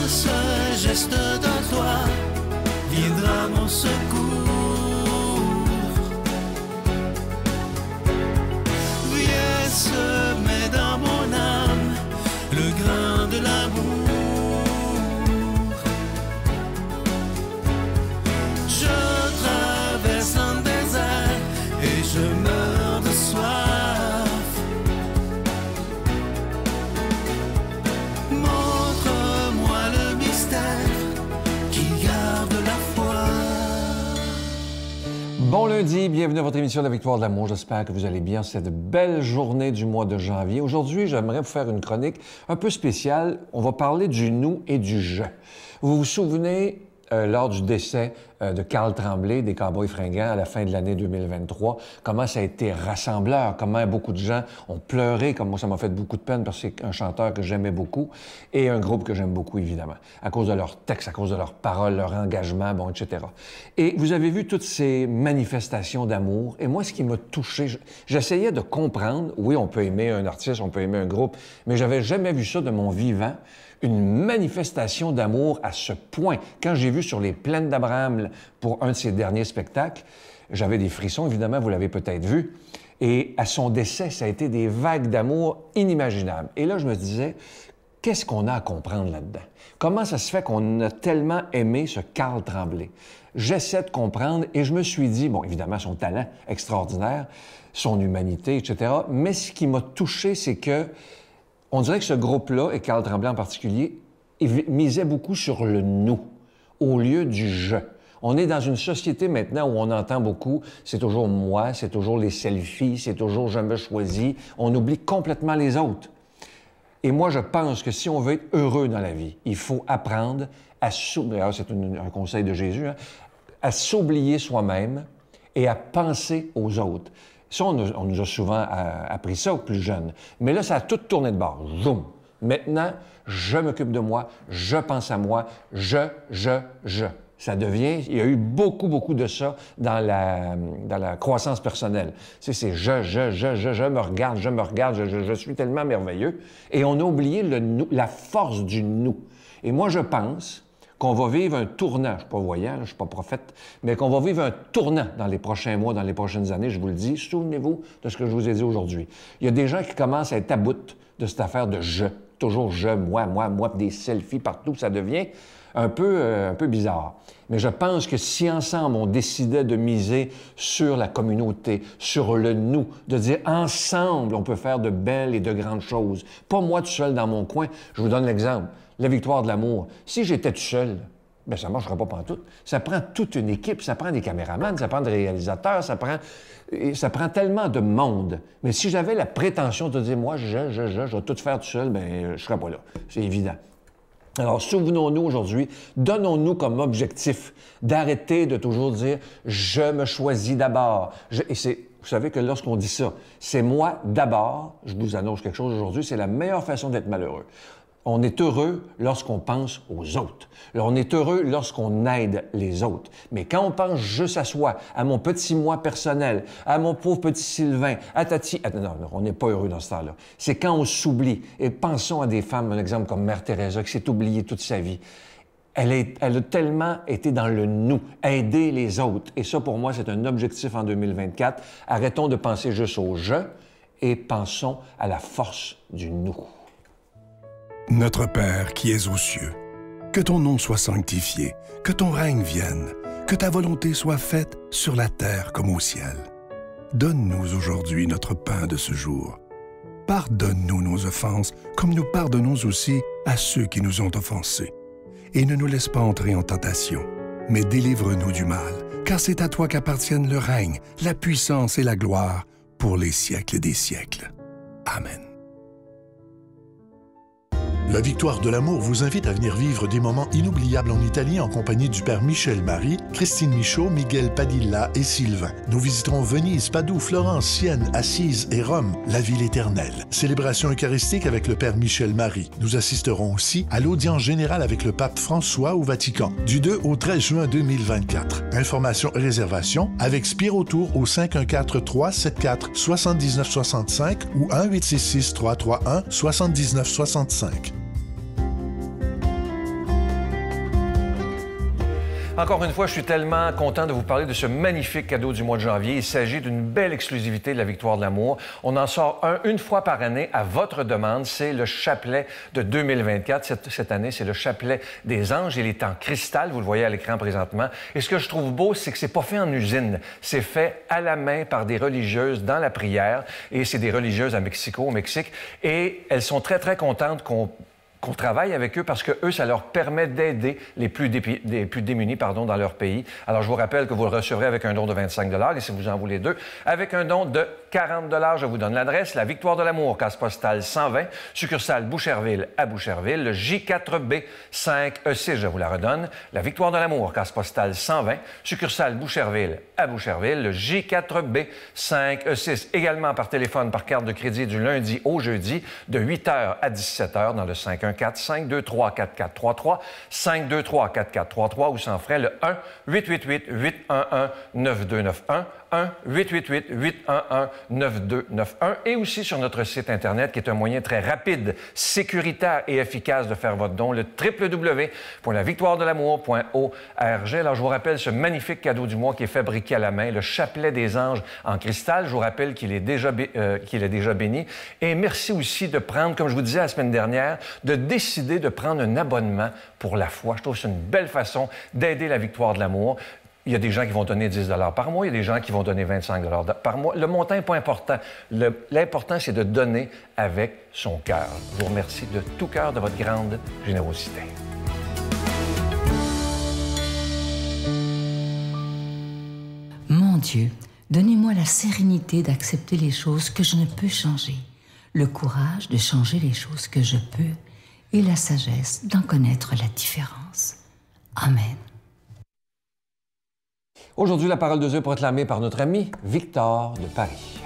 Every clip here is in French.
ce geste de toi viendra mon secours. Viens semer dans mon âme le grain de l'amour. Je traverse un désert et je meurs de soif. Montre-moi le mystère qui garde la foi. Bon lundi, bienvenue à votre émission de La Victoire de l'amour. J'espère que vous allez bien cette belle journée du mois de janvier. Aujourd'hui, j'aimerais vous faire une chronique un peu spéciale. On va parler du nous et du je. Vous vous souvenez, lors du décès de Carl Tremblay, des Cowboys fringants, à la fin de l'année 2023, comment ça a été rassembleur, comment beaucoup de gens ont pleuré, comme moi ça m'a fait beaucoup de peine parce que c'est un chanteur que j'aimais beaucoup et un groupe que j'aime beaucoup, évidemment, à cause de leurs textes, à cause de leurs paroles, leur engagement, bon, etc. Et vous avez vu toutes ces manifestations d'amour et moi, ce qui m'a touché, j'essayais de comprendre, oui, on peut aimer un artiste, on peut aimer un groupe, mais j'avais jamais vu ça de mon vivant, une manifestation d'amour à ce point. Quand j'ai vu sur les plaines d'Abraham pour un de ses derniers spectacles, j'avais des frissons, évidemment, vous l'avez peut-être vu. Et à son décès, ça a été des vagues d'amour inimaginables. Et là, je me disais, qu'est-ce qu'on a à comprendre là-dedans? Comment ça se fait qu'on a tellement aimé ce Carl Tremblay? J'essaie de comprendre et je me suis dit, bon, évidemment, son talent extraordinaire, son humanité, etc. Mais ce qui m'a touché, c'est que on dirait que ce groupe-là, et Carl Tremblay en particulier, il misait beaucoup sur le « nous » au lieu du « je ». On est dans une société maintenant où on entend beaucoup « c'est toujours moi », c'est toujours les selfies, c'est toujours « je me choisis ». On oublie complètement les autres. Et moi, je pense que si on veut être heureux dans la vie, il faut apprendre à s'oublier, c'est un conseil de Jésus, hein, à s'oublier soi-même et à penser aux autres. Ça, on nous a souvent appris ça, aux plus jeunes. Mais là, ça a tout tourné de bord. Zoom. Maintenant, je m'occupe de moi, je pense à moi, je. Ça devient... Il y a eu beaucoup de ça dans la croissance personnelle. Tu sais, c'est je me regarde, je suis tellement merveilleux. Et on a oublié le nous, la force du nous. Et moi, je pense qu'on va vivre un tournant, je ne suis pas voyant, je ne suis pas prophète, mais qu'on va vivre un tournant dans les prochains mois, dans les prochaines années, je vous le dis. Souvenez-vous de ce que je vous ai dit aujourd'hui. Il y a des gens qui commencent à être à bout de cette affaire de « je ». Toujours « je », moi, des selfies partout, ça devient un peu bizarre. Mais je pense que si ensemble, on décidait de miser sur la communauté, sur le « nous », de dire ensemble, on peut faire de belles et de grandes choses. Pas moi tout seul dans mon coin. Je vous donne l'exemple. La victoire de l'amour. Si j'étais tout seul, bien, ça ne marcherait pas pantoute. Ça prend toute une équipe, ça prend des caméramans, ça prend des réalisateurs, ça prend tellement de monde. Mais si j'avais la prétention de dire, moi, je vais tout faire tout seul, bien, je ne serais pas là. C'est évident. Alors, souvenons-nous aujourd'hui, donnons-nous comme objectif d'arrêter de toujours dire « je me choisis d'abord ». Vous savez que lorsqu'on dit ça, c'est moi d'abord, je vous annonce quelque chose aujourd'hui, c'est la meilleure façon d'être malheureux. On est heureux lorsqu'on pense aux autres. On est heureux lorsqu'on aide les autres. Mais quand on pense juste à soi, à mon petit moi personnel, à mon pauvre petit Sylvain, à Tati... Non, on n'est pas heureux dans ce temps-là. C'est quand on s'oublie. Et pensons à des femmes, un exemple comme Mère Teresa, qui s'est oubliée toute sa vie. Elle a tellement été dans le « nous », aider les autres. Et ça, pour moi, c'est un objectif en 2024. Arrêtons de penser juste au « je » et pensons à la force du « nous ». Notre Père qui es aux cieux, que ton nom soit sanctifié, que ton règne vienne, que ta volonté soit faite sur la terre comme au ciel. Donne-nous aujourd'hui notre pain de ce jour. Pardonne-nous nos offenses, comme nous pardonnons aussi à ceux qui nous ont offensés. Et ne nous laisse pas entrer en tentation, mais délivre-nous du mal, car c'est à toi qu'appartiennent le règne, la puissance et la gloire pour les siècles des siècles. Amen. La Victoire de l'amour vous invite à venir vivre des moments inoubliables en Italie en compagnie du Père Michel Marie, Christine Michaud, Miguel Padilla et Sylvain. Nous visiterons Venise, Padoue, Florence, Sienne, Assise et Rome, la ville éternelle. Célébration eucharistique avec le Père Michel Marie. Nous assisterons aussi à l'audience générale avec le Pape François au Vatican, du 2 au 13 juin 2024. Informations et réservations avec Spiro Tour au 514-374-7965 ou 1-866-331-7965. Encore une fois, je suis tellement content de vous parler de ce magnifique cadeau du mois de janvier. Il s'agit d'une belle exclusivité de la Victoire de l'amour. On en sort une fois par année à votre demande. C'est le chapelet de 2024. Cette année, c'est le chapelet des anges. Il est en cristal, vous le voyez à l'écran présentement. Et ce que je trouve beau, c'est que c'est pas fait en usine. C'est fait à la main par des religieuses dans la prière. Et c'est des religieuses à Mexico, au Mexique. Et elles sont très, très contentes qu'on travaille avec eux parce que eux, ça leur permet d'aider les plus démunis dans leur pays. Alors, je vous rappelle que vous le recevrez avec un don de 25 $ et si vous en voulez deux, avec un don de 40 $, je vous donne l'adresse, la Victoire de l'amour, case postale 120, succursale Boucherville à Boucherville, le J4B 5E6, je vous la redonne, la Victoire de l'amour, case postale 120, succursale Boucherville à Boucherville, le J4B 5E6, également par téléphone, par carte de crédit du lundi au jeudi, de 8h à 17h dans le 514-523-4433, 523-4433 ou sans frais, le 1-888-811-9291, 1-888-811-9291 et aussi sur notre site Internet qui est un moyen très rapide, sécuritaire et efficace de faire votre don, le www.lavictoiredelamour.org. Alors, je vous rappelle ce magnifique cadeau du mois qui est fabriqué à la main, le chapelet des anges en cristal. Je vous rappelle qu'il est déjà béni. Et merci aussi de prendre, comme je vous disais la semaine dernière, de décider de prendre un abonnement pour la foi. Je trouve que c'est une belle façon d'aider la Victoire de l'amour. Il y a des gens qui vont donner 10 $ par mois, il y a des gens qui vont donner 25 $ par mois. Le montant n'est pas important. L'important, c'est de donner avec son cœur. Je vous remercie de tout cœur de votre grande générosité. Mon Dieu, donnez-moi la sérénité d'accepter les choses que je ne peux changer, le courage de changer les choses que je peux et la sagesse d'en connaître la différence. Amen. Aujourd'hui, la parole de Dieu est proclamée par notre ami Victor de Paris.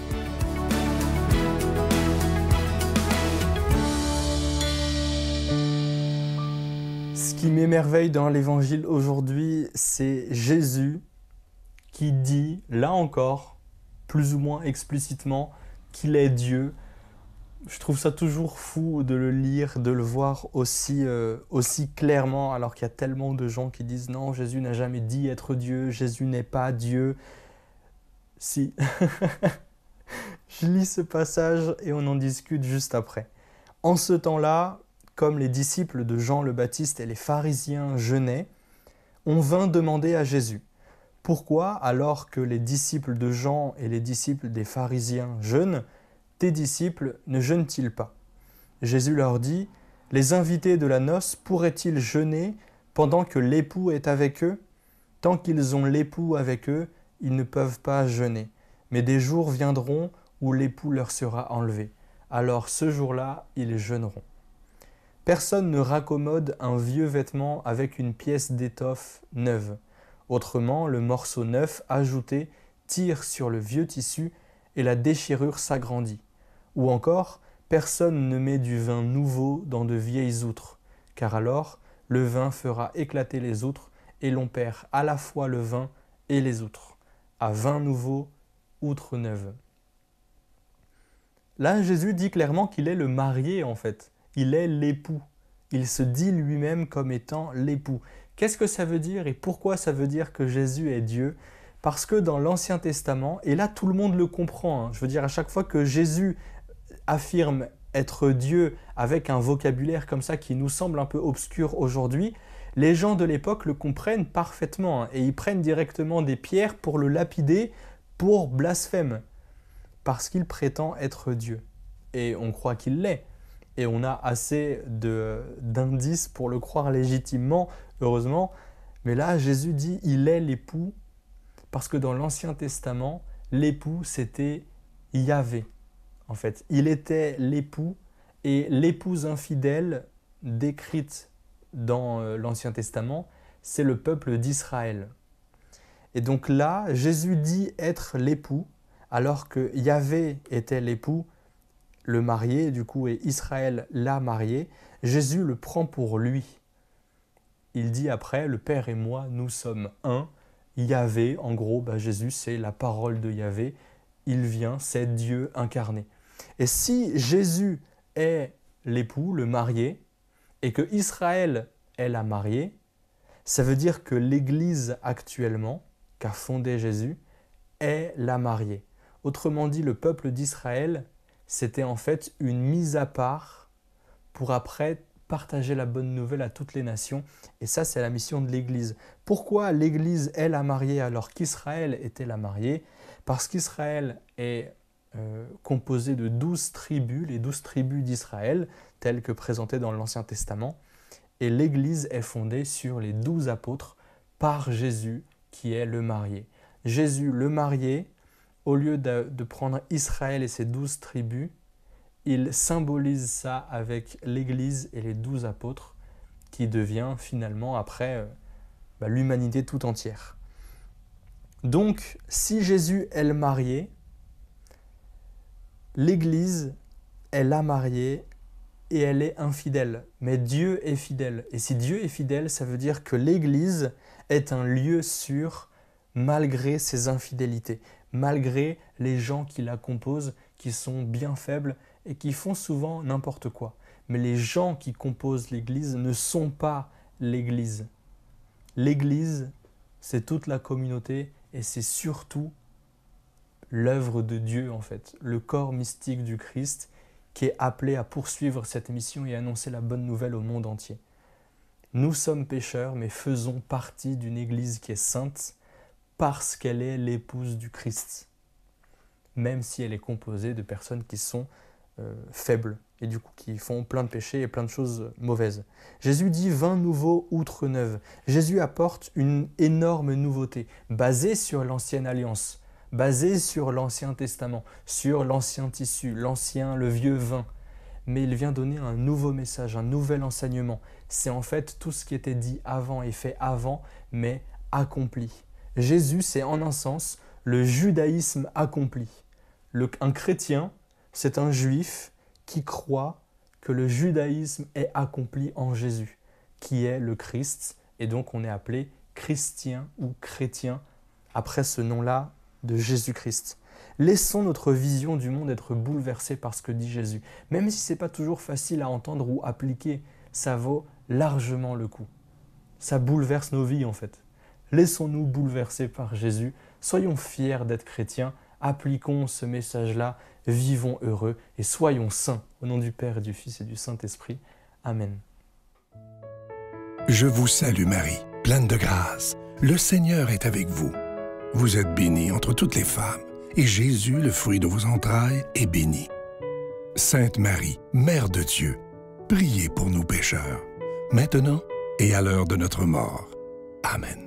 Ce qui m'émerveille dans l'Évangile aujourd'hui, c'est Jésus qui dit, là encore, plus ou moins explicitement, qu'il est Dieu. Je trouve ça toujours fou de le lire, de le voir aussi clairement, alors qu'il y a tellement de gens qui disent « Non, Jésus n'a jamais dit être Dieu, Jésus n'est pas Dieu. » Si. Je lis ce passage et on en discute juste après. En ce temps-là, comme les disciples de Jean le Baptiste et les pharisiens jeûnaient, on vint demander à Jésus « Pourquoi, alors que les disciples de Jean et les disciples des pharisiens jeûnent, tes disciples ne jeûnent-ils pas ?» Jésus leur dit, « Les invités de la noce pourraient-ils jeûner pendant que l'époux est avec eux ? Tant qu'ils ont l'époux avec eux, ils ne peuvent pas jeûner. Mais des jours viendront où l'époux leur sera enlevé. Alors ce jour-là, ils jeûneront. Personne ne raccommode un vieux vêtement avec une pièce d'étoffe neuve. Autrement, le morceau neuf ajouté tire sur le vieux tissu et la déchirure s'agrandit. Ou encore, personne ne met du vin nouveau dans de vieilles outres, car alors le vin fera éclater les outres et l'on perd à la fois le vin et les outres. À vin nouveau, outre neuve. Là, Jésus dit clairement qu'il est le marié en fait. Il est l'époux. Il se dit lui-même comme étant l'époux. Qu'est-ce que ça veut dire et pourquoi ça veut dire que Jésus est Dieu ? Parce que dans l'Ancien Testament, et là tout le monde le comprend, je veux dire à chaque fois que Jésus affirme être Dieu avec un vocabulaire comme ça qui nous semble un peu obscur aujourd'hui, les gens de l'époque le comprennent parfaitement et ils prennent directement des pierres pour le lapider pour blasphème, parce qu'il prétend être Dieu. Et on croit qu'il l'est. Et on a assez d'indices pour le croire légitimement, heureusement. Mais là, Jésus dit « il est l'époux » parce que dans l'Ancien Testament, l'époux, c'était Yahvé. En fait, il était l'époux et l'épouse infidèle décrite dans l'Ancien Testament, c'est le peuple d'Israël. Et donc là, Jésus dit être l'époux, alors que Yahvé était l'époux, le marié, du coup, et Israël l'a marié. Jésus le prend pour lui. Il dit après, le Père et moi, nous sommes un. Yahvé, en gros, Jésus, c'est la parole de Yahvé. Il vient, c'est Dieu incarné. Et si Jésus est l'époux, le marié, et que Israël est la mariée, Ça veut dire que l'Église actuellement, qu'a fondée Jésus, est la mariée. Autrement dit, le peuple d'Israël, c'était en fait une mise à part pour après partager la bonne nouvelle à toutes les nations. Et ça, c'est la mission de l'Église. Pourquoi l'Église est la mariée alors qu'Israël était la mariée? Parce qu'Israël est composé de 12 tribus, les 12 tribus d'Israël, telles que présentées dans l'Ancien Testament. Et l'Église est fondée sur les 12 apôtres par Jésus, qui est le marié. Jésus, le marié, au lieu de prendre Israël et ses 12 tribus, il symbolise ça avec l'Église et les 12 apôtres, qui devient finalement après l'humanité tout entière. Donc, si Jésus est le marié, l'Église est la mariée et elle est infidèle. Mais Dieu est fidèle. Et si Dieu est fidèle, ça veut dire que l'Église est un lieu sûr malgré ses infidélités, malgré les gens qui la composent, qui sont bien faibles et qui font souvent n'importe quoi. Mais les gens qui composent l'Église ne sont pas l'Église. L'Église, c'est toute la communauté et c'est surtout l'œuvre de Dieu en fait, le corps mystique du Christ qui est appelé à poursuivre cette mission et annoncer la bonne nouvelle au monde entier. Nous sommes pécheurs, mais faisons partie d'une Église qui est sainte parce qu'elle est l'épouse du Christ, même si elle est composée de personnes qui sont faibles et du coup qui font plein de péchés et plein de choses mauvaises. Jésus dit « vin nouveau, outre neuve ». Jésus apporte une énorme nouveauté basée sur l'ancienne alliance, basée sur l'Ancien Testament, sur l'ancien tissu, le vieux vin. Mais il vient donner un nouveau message, un nouvel enseignement. C'est en fait tout ce qui était dit avant et fait avant, mais accompli. Jésus, c'est en un sens le judaïsme accompli. Un chrétien, c'est un juif qui croit que le judaïsme est accompli en Jésus, qui est le Christ, et donc on est appelé chrétien ou chrétien après ce nom-là de Jésus-Christ. Laissons notre vision du monde être bouleversée par ce que dit Jésus. Même si ce n'est pas toujours facile à entendre ou appliquer, ça vaut largement le coup. Ça bouleverse nos vies en fait. Laissons-nous bouleverser par Jésus, soyons fiers d'être chrétiens, appliquons ce message-là, vivons heureux et soyons saints. Au nom du Père et du Fils et du Saint-Esprit. Amen. Je vous salue Marie, pleine de grâce. Le Seigneur est avec vous. Vous êtes bénie entre toutes les femmes, et Jésus, le fruit de vos entrailles, est béni. Sainte Marie, Mère de Dieu, priez pour nous pécheurs, maintenant et à l'heure de notre mort. Amen.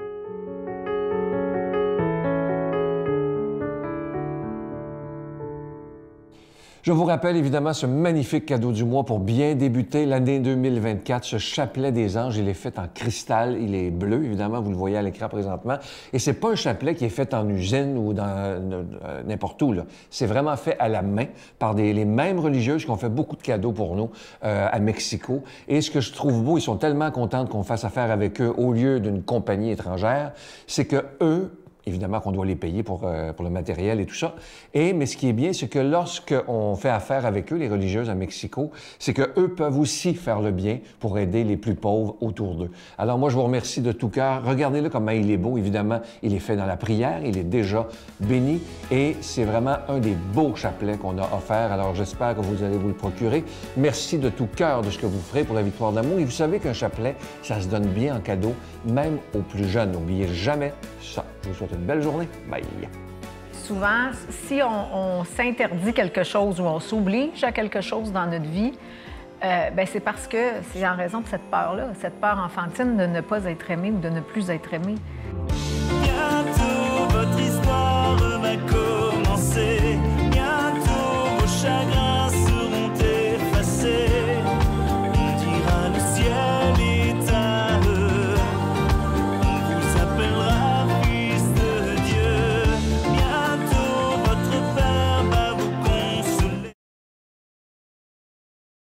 Je vous rappelle évidemment ce magnifique cadeau du mois pour bien débuter l'année 2024, ce chapelet des anges. Il est fait en cristal, il est bleu, évidemment, vous le voyez à l'écran présentement. Et c'est pas un chapelet qui est fait en usine ou dans n'importe où, là. C'est vraiment fait à la main par les mêmes religieuses qui ont fait beaucoup de cadeaux pour nous à Mexico. Et ce que je trouve beau, ils sont tellement contents qu'on fasse affaire avec eux au lieu d'une compagnie étrangère, c'est que eux, évidemment qu'on doit les payer pour le matériel et tout ça. Mais ce qui est bien, c'est que lorsqu'on fait affaire avec eux, les religieuses à Mexico, c'est qu'eux peuvent aussi faire le bien pour aider les plus pauvres autour d'eux. Alors moi, je vous remercie de tout cœur. Regardez-le comment il est beau. Évidemment, il est fait dans la prière. Il est déjà béni. Et c'est vraiment un des beaux chapelets qu'on a offert. Alors j'espère que vous allez vous le procurer. Merci de tout cœur de ce que vous ferez pour la victoire d'amour. Et vous savez qu'un chapelet, ça se donne bien en cadeau, même aux plus jeunes. N'oubliez jamais ça. Je vous souhaite une belle journée. Bye! Souvent, si on s'interdit quelque chose ou on s'oblige à quelque chose dans notre vie, c'est parce que c'est en raison de cette peur-là, cette peur enfantine de ne pas être aimé ou de ne plus être aimé.